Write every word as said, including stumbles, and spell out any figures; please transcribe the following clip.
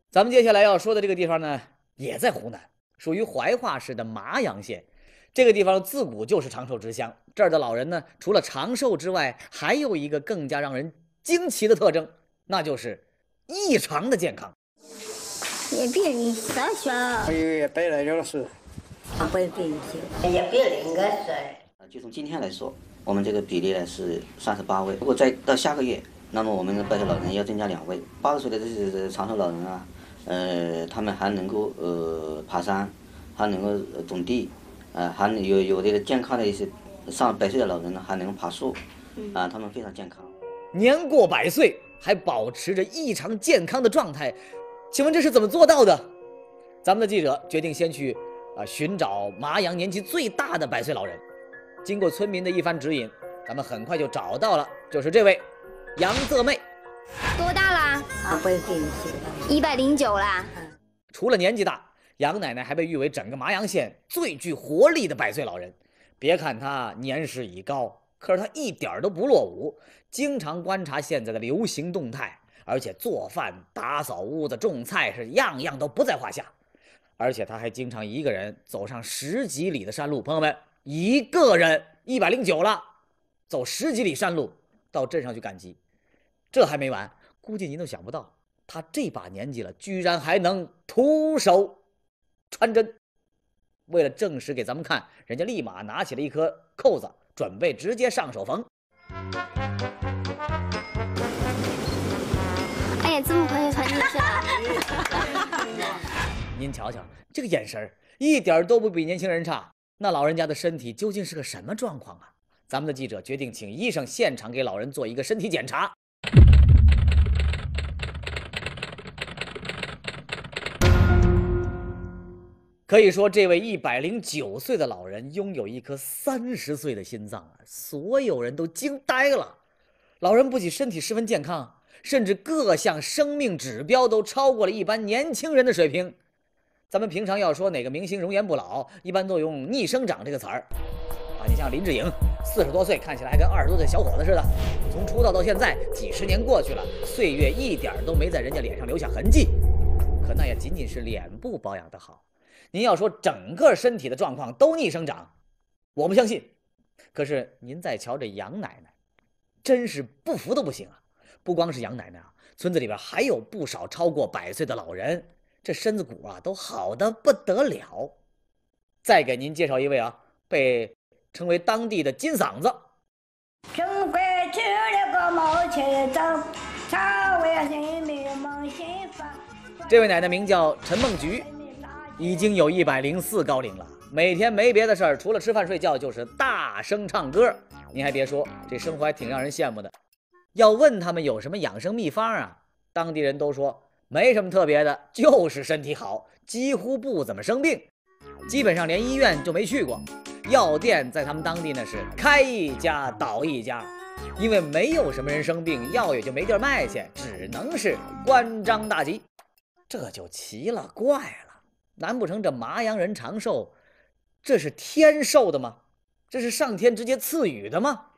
咱们接下来要说的这个地方呢，也在湖南，属于怀化市的麻阳县。这个地方自古就是长寿之乡，这儿的老人呢，除了长寿之外，还有一个更加让人惊奇的特征，那就是异常的健康。 也比人少小， 还有一百来了是， 会比一些，也比人个岁。 就从今天来说，我们这个比例呢是三十八位。如果再到下个月，那么我们的百岁老人要增加两位。八十岁的这些长寿老人啊，呃，他们还能够呃爬山，还能够种地，呃，还有有这个健康的一些上百岁的老人呢，还能够爬树，啊、呃，他们非常健康。 年过百岁还保持着异常健康的状态，请问这是怎么做到的？咱们的记者决定先去啊、呃、寻找麻阳年纪最大的百岁老人。经过村民的一番指引，咱们很快就找到了，就是这位杨泽妹。 多大啦？ 啊，会比一些， 一百零九啦。 除了年纪大，杨奶奶还被誉为整个麻阳县最具活力的百岁老人。别看她年事已高，可是她一点都不落伍，经常观察现在的流行动态，而且做饭、打扫屋子、种菜是样样都不在话下。而且她还经常一个人走上十几里的山路。朋友们，一个人一百零九了，走十几里山路到镇上去赶集，这还没完，估计您都想不到，他这把年纪了，居然还能徒手穿针。为了证实给咱们看，人家立马拿起了一颗扣子，准备直接上手缝。 哎呀，这么快就穿进去了！ 您瞧瞧这个眼神，一点都不比年轻人差。那老人家的身体究竟是个什么状况啊？咱们的记者决定请医生现场给老人做一个身体检查。可以说，这位一百零九岁的老人拥有一颗三十岁的心脏啊！所有人都惊呆了。老人不仅身体十分健康，甚至各项生命指标都超过了一般年轻人的水平。咱们平常要说哪个明星容颜不老，一般都用逆生长这个词儿啊。你像林志颖，四十多岁看起来还跟二十多岁小伙子似的，从出道到现在几十年过去了，岁月一点都没在人家脸上留下痕迹。可那也仅仅是脸部保养得好，您要说整个身体的状况都逆生长，我不相信。可是您再瞧这杨奶奶，真是不服都不行啊！不光是杨奶奶啊，村子里边还有不少超过百岁的老人，这身子骨啊都好得不得了。再给您介绍一位啊，被称为当地的金嗓子。 中国去了个毛钱长，朝为人民梦心发。 这位奶奶名叫陈梦菊，已经有一百零四高龄了，每天没别的事儿，除了吃饭睡觉就是大声唱歌。您还别说，这生活还挺让人羡慕的。要问他们有什么养生秘方啊，当地人都说没什么特别的，就是身体好，几乎不怎么生病，基本上连医院就没去过。药店在他们当地呢是开一家倒一家，因为没有什么人生病，药也就没地儿卖去，只能是关张大吉。这就奇了怪了，难不成这麻阳人长寿，这是天授的吗？这是上天直接赐予的吗？